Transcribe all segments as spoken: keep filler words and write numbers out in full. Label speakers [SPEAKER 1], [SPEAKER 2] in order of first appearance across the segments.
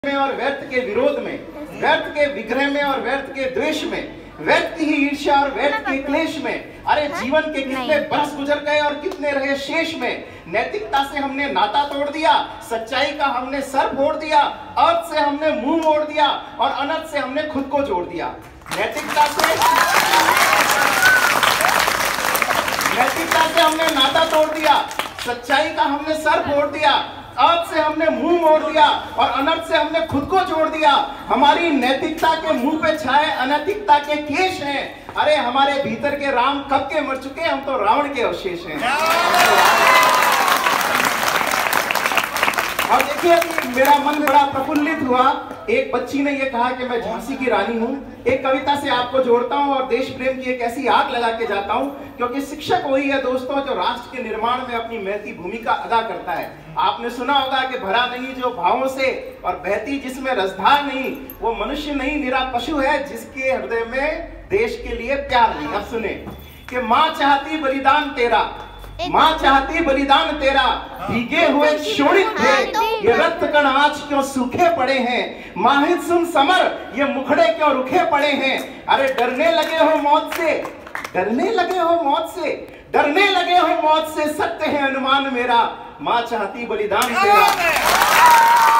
[SPEAKER 1] में और व्यर्थ के विरोध में, व्यर्थ के विग्रह में और व्यर्थ के द्वेष में, व्यर्थ की ही ईर्ष्या और व्यर्थ के क्लेश में। अरे जीवन के कितने बरस गुजर गए और कितने रहे शेष में। नैतिकता से हमने नाता तोड़ दिया, सच्चाई का हमने सर फोड़ दिया, अर्थ से हमने मुंह मोड़ दिया और अनर्थ से हमने खुद को जोड़ दिया। नैतिकता से नैतिकता से हमने नाता तोड़ दिया, सच्चाई का हमने सर फोड़ दिया, अर्थ से हमने मुंह मोड़ दिया और अनर्थ से हमने खुद को जोड़ दिया। हमारी नैतिकता के मुंह पे छाए अनैतिकता के केश हैं। अरे हमारे भीतर के राम कब के मर चुके, हम तो रावण के अवशेष हैं। और देखिए मेरा मन बड़ा प्रफुल्लित हुआ। एक बच्ची ने ये कहा कि मैं झांसी की रानी हूँ। एक कविता से आपको जोड़ता हूँ और देश प्रेम की एक ऐसी आग लगा के जाता हूँ, क्योंकि शिक्षक वही है दोस्तों जो राष्ट्र के निर्माण में अपनी महती भूमिका अदा करता है। आपने सुना होगा कि भरा नहीं जो भावों से और बहती जिसमें रसधार नहीं, वो मनुष्य नहीं निरा पशु है जिसके हृदय में देश के लिए प्यार नहीं। अब सुने कि माँ चाहती बलिदान तेरा, माँ चाहती बलिदान तेरा, भीगे हुए शोणित थे ये रक्त कण आज क्यों सूखे पड़े हैं। माहित सुन समर ये मुखड़े क्यों रुखे पड़े हैं। अरे डरने लगे हो मौत से, डरने लगे हो मौत से, डरने लगे हो मौत से, सत्य है अनुमान मेरा, माँ चाहती बलिदान तेरा।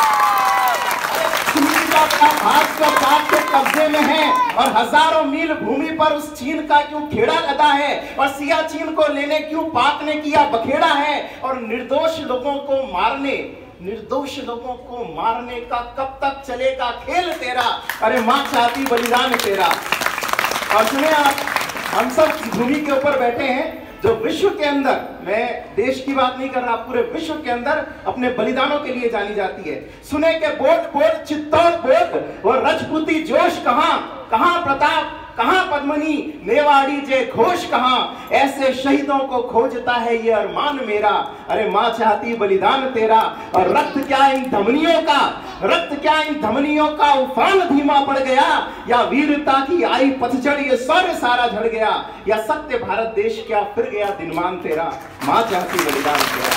[SPEAKER 1] भारत का पाक के कब्जे में है और हजारों मील भूमि पर उस चीन का क्यों खेड़ा लगा है और सियाचिन को लेने क्यों पाक ने किया बखेड़ा है। और निर्दोष लोगों को मारने, निर्दोष लोगों को मारने का कब तक चलेगा खेल तेरा। अरे माँ चाहती बलिदान तेरा। और सुने आप, हम सब भूमि के ऊपर बैठे हैं जो विश्व के अंदर, मैं देश की बात नहीं कर रहा, पूरे विश्व के अंदर अपने बलिदानों के लिए जानी जाती है। सुने के बोल बोल चित्तौड़ बोल और रजपूती जोश कहां, कहां प्रताप, कहां पद्मनी, मेवाड़ी जे घोष कहां। ऐसे शहीदों को खोजता है ये अरमान मेरा। अरे माँ चाहती बलिदान तेरा। और रक्त क्या इन धमनियों का, रक्त क्या इन धमनियों का उफान धीमा पड़ गया, या वीरता की आई पतझड़ ये सौर्य सारा झड़ गया, या सत्य भारत देश क्या फिर गया दिनमान तेरा। माँ चाहती बलिदान तेरा।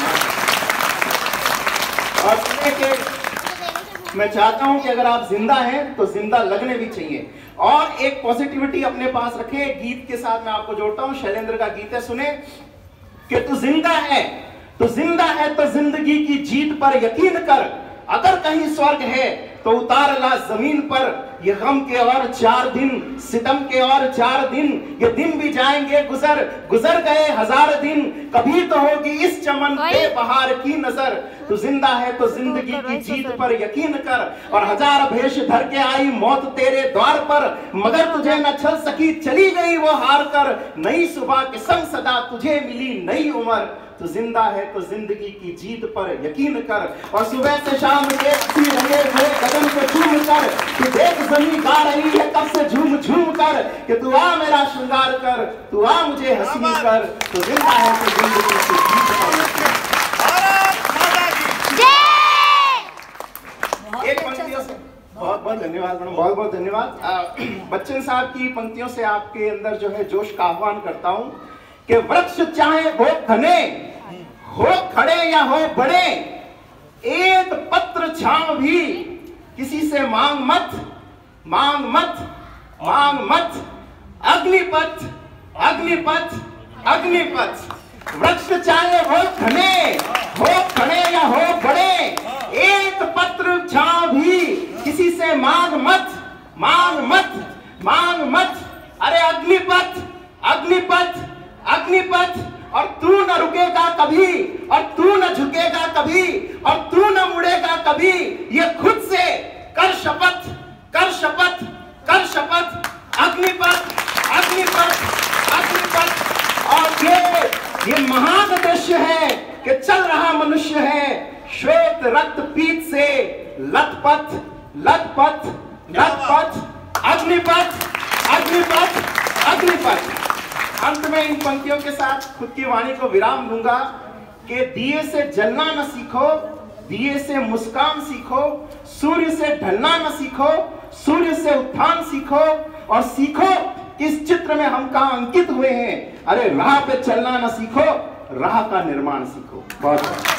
[SPEAKER 1] और सुने के मैं चाहता हूं कि अगर आप जिंदा हैं तो जिंदा लगने भी चाहिए और एक पॉजिटिविटी अपने पास रखें। एक गीत के साथ मैं आपको जोड़ता हूं, शैलेंद्र का गीत है, सुने कि तू जिंदा है, तू जिंदा है तो जिंदगी की जीत पर यकीन कर। अगर कहीं स्वर्ग है तो उतार ला जमीन पर। ये गम के और चार दिन, सितम के और चार दिन, ये दिन भी जाएंगे गुजर, गुजर गए हजार दिन। कभी तो होगी इस चमन पे बहार की नजर। तू जिंदा है तो जिंदगी की जीत पर यकीन कर। और हजार भेष धर के आई मौत तेरे द्वार पर, मगर तुझे न छल सकी चली गई वो हार कर। नई सुबह के संग सदा तुझे मिली नई उम्र। तू जिंदा है तो जिंदगी की जीत पर यकीन कर। और सुबह से शाम के रंगे हुए कदम को झूम कर, तू देख जमीन गा रही है कब से झूम झूम कर, कि तू आ मेरा श्रृंगार कर, तू आ मुझे हंसी कर। तू जिंदा है तो जिंदगी की जीत पर यकीन। एक पंक्तियों से बहुत बहुत धन्यवाद मैडम, बहुत बहुत धन्यवाद। बच्चन साहब की पंक्तियों से आपके अंदर जो है जोश का आह्वान करता हूं कि वृक्ष चाहे हो घने, हो खड़े या हो बड़े, एक पत्र छांव भी किसी से मांग मत, मांग मत, मांग मत। अग्निपथ, अग्निपथ, अग्निपथ। वृक्ष चाहे हो घने, हो खड़े या हो बड़े, एक पत्र छांव भी किसी से मांग मत, मांग मत, मांग मत। अरे अग्निपथ, अग्निपथ, अग्निपथ। और तू न रुकेगा कभी, और तू न झुकेगा कभी, और तू न मुड़ेगा कभी। ये खुद से कर शपथ, कर शपथ, कर शपथ। अग्निपथ, अग्निपथ, अग्निपथ। और ये ये महान दृश्य है कि चल रहा मनुष्य है श्वेत रक्त पीत से लथपथ, लथपथ, लथपथ। अग्निपथ, अग्निपथ, अग्निपथ। अंत में इन पंक्तियों के साथ खुद की वाणी को विराम दूंगा कि दिए से जलना न सीखो, दिए से मुस्कान सीखो, सूर्य से ढलना न सीखो, सूर्य से उत्थान सीखो, और सीखो किस चित्र में हम कहां अंकित हुए हैं। अरे राह पे चलना न सीखो, राह का निर्माण सीखो। बहुत